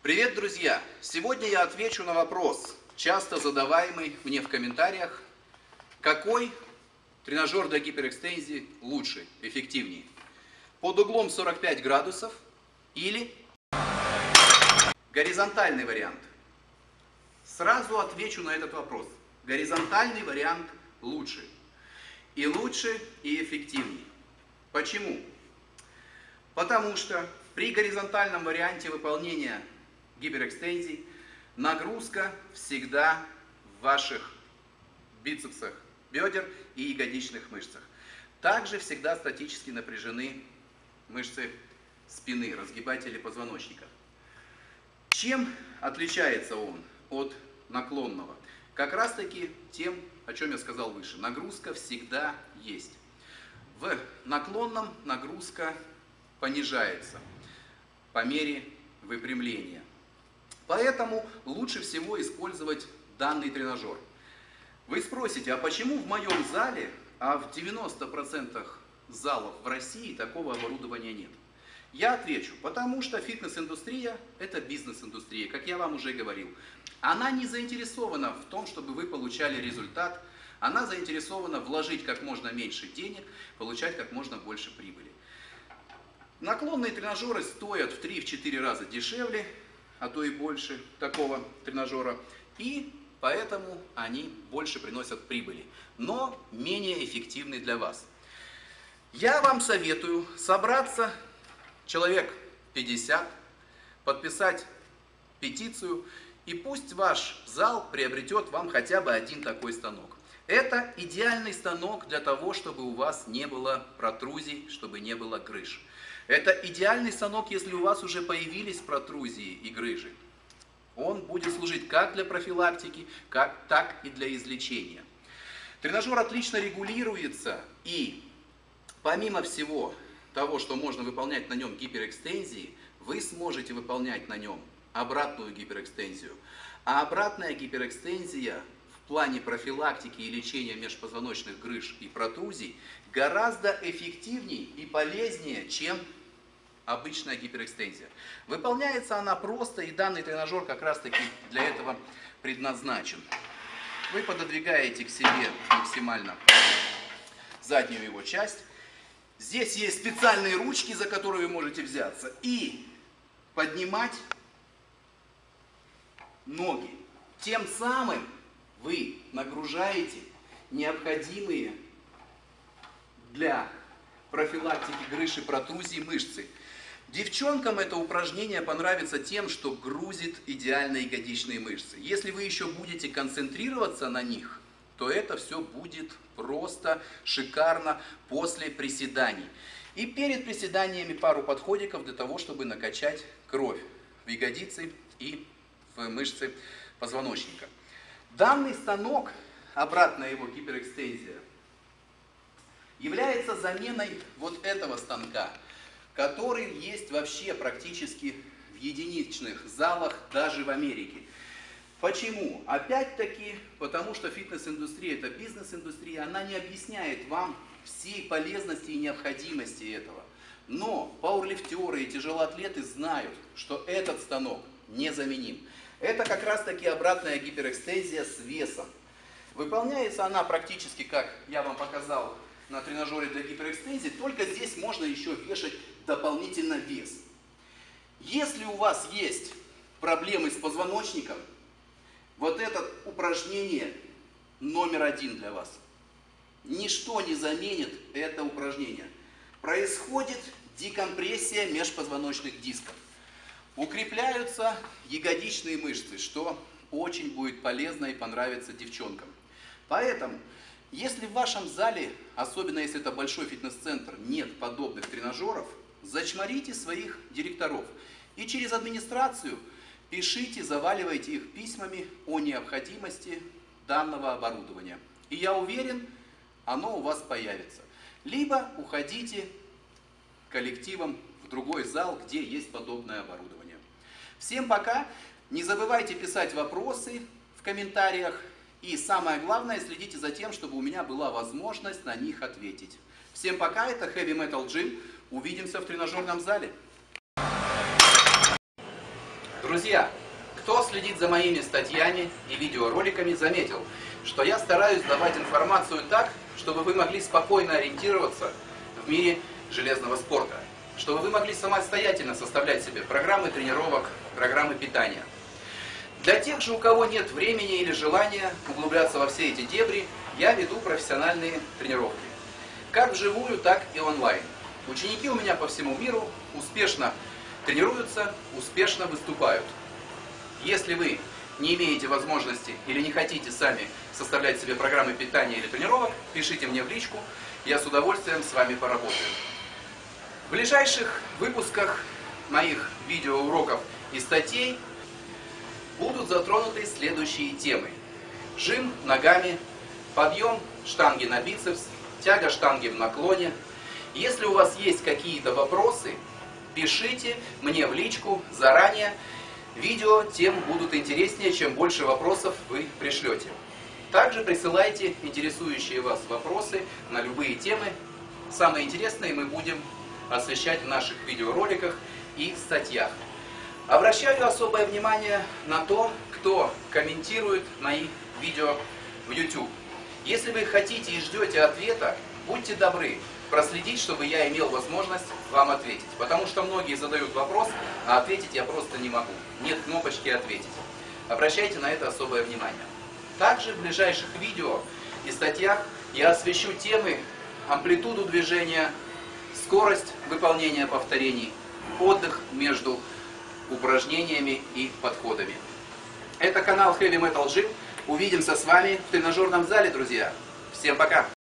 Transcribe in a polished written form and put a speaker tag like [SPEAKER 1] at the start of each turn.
[SPEAKER 1] Привет, друзья! Сегодня я отвечу на вопрос, часто задаваемый мне в комментариях: какой тренажер для гиперэкстензии лучше, эффективнее? Под углом 45 градусов или горизонтальный вариант? Сразу отвечу на этот вопрос. Горизонтальный вариант лучше. И лучше, и эффективнее. Почему? Потому что при горизонтальном варианте выполнения гиперэкстензий нагрузка всегда в ваших бицепсах бедер и ягодичных мышцах. Также всегда статически напряжены мышцы спины, разгибатели позвоночника. Чем отличается он от наклонного? Как раз таки тем, о чем я сказал выше. Нагрузка всегда есть. В наклонном нагрузка понижается по мере выпрямления. Поэтому лучше всего использовать данный тренажер. Вы спросите, а почему в моем зале, а в 90% залов в России такого оборудования нет? Я отвечу, потому что фитнес-индустрия – это бизнес-индустрия, как я вам уже говорил. Она не заинтересована в том, чтобы вы получали результат, она заинтересована вложить как можно меньше денег, получать как можно больше прибыли. Наклонные тренажеры стоят в 3-4 раза дешевле, а то и больше такого тренажера, и поэтому они больше приносят прибыли, но менее эффективны для вас. Я вам советую собраться, человек 50, подписать петицию, и пусть ваш зал приобретет вам хотя бы один такой станок. Это идеальный станок для того, чтобы у вас не было протрузий, чтобы не было грыж. Это идеальный станок, если у вас уже появились протрузии и грыжи. Он будет служить как для профилактики, так и для излечения. Тренажер отлично регулируется, и помимо всего того, что можно выполнять на нем гиперэкстензии, вы сможете выполнять на нем обратную гиперэкстензию. А обратная гиперэкстензия в плане профилактики и лечения межпозвоночных грыж и протрузий гораздо эффективнее и полезнее, чем обычная гиперэкстензия. Выполняется она просто, и данный тренажер как раз таки для этого предназначен. Вы пододвигаете к себе максимально заднюю его часть. Здесь есть специальные ручки, за которые вы можете взяться, и поднимать ноги. Тем самым вы нагружаете необходимые для профилактики грыж и протрузий мышцы. Девчонкам это упражнение понравится тем, что грузит идеально ягодичные мышцы. Если вы еще будете концентрироваться на них, то это все будет просто шикарно после приседаний. И перед приседаниями пару подходиков для того, чтобы накачать кровь в ягодицы и в мышцы позвоночника. Данный станок, обратная его гиперэкстензия, является заменой вот этого станка, который есть вообще практически в единичных залах даже в Америке. Почему? Опять-таки, потому что фитнес-индустрия – это бизнес-индустрия, она не объясняет вам всей полезности и необходимости этого. Но пауэрлифтеры и тяжелоатлеты знают, что этот станок незаменим. Это как раз-таки обратная гиперэкстензия с весом. Выполняется она практически, как я вам показал на тренажере для гиперэкстензии, только здесь можно еще вешать дополнительно вес. Если у вас есть проблемы с позвоночником, вот это упражнение номер 1 для вас. Ничто не заменит это упражнение. Происходит декомпрессия межпозвоночных дисков. Укрепляются ягодичные мышцы, что очень будет полезно и понравится девчонкам. Поэтому, если в вашем зале, особенно если это большой фитнес-центр, нет подобных тренажеров, зачморите своих директоров и через администрацию пишите, заваливайте их письмами о необходимости данного оборудования. И я уверен, оно у вас появится. Либо уходите коллективом в другой зал, где есть подобное оборудование. Всем пока! Не забывайте писать вопросы в комментариях. И самое главное, следите за тем, чтобы у меня была возможность на них ответить. Всем пока, это Heavy Metal Gym. Увидимся в тренажерном зале. Друзья, кто следит за моими статьями и видеороликами, заметил, что я стараюсь давать информацию так, чтобы вы могли спокойно ориентироваться в мире железного спорта, чтобы вы могли самостоятельно составлять себе программы тренировок, программы питания. Для тех же, у кого нет времени или желания углубляться во все эти дебри, я веду профессиональные тренировки. Как вживую, так и онлайн. Ученики у меня по всему миру успешно тренируются, успешно выступают. Если вы не имеете возможности или не хотите сами составлять себе программы питания или тренировок, пишите мне в личку, я с удовольствием с вами поработаю. В ближайших выпусках моих видеоуроков и статей будут затронуты следующие темы. Жим ногами, подъем штанги на бицепс, тяга штанги в наклоне. Если у вас есть какие-то вопросы, пишите мне в личку заранее. Видео тем будут интереснее, чем больше вопросов вы пришлете. Также присылайте интересующие вас вопросы на любые темы. Самые интересные мы будем освещать в наших видеороликах и статьях. Обращаю особое внимание на то, кто комментирует мои видео в YouTube. Если вы хотите и ждете ответа, будьте добры проследить, чтобы я имел возможность вам ответить. Потому что многие задают вопрос, а ответить я просто не могу. Нет кнопочки «Ответить». Обращайте на это особое внимание. Также в ближайших видео и статьях я освещу темы амплитуду движения, скорость выполнения повторений, отдых между упражнениями и подходами. Это канал Heavy Metal Gym. Увидимся с вами в тренажерном зале, друзья. Всем пока!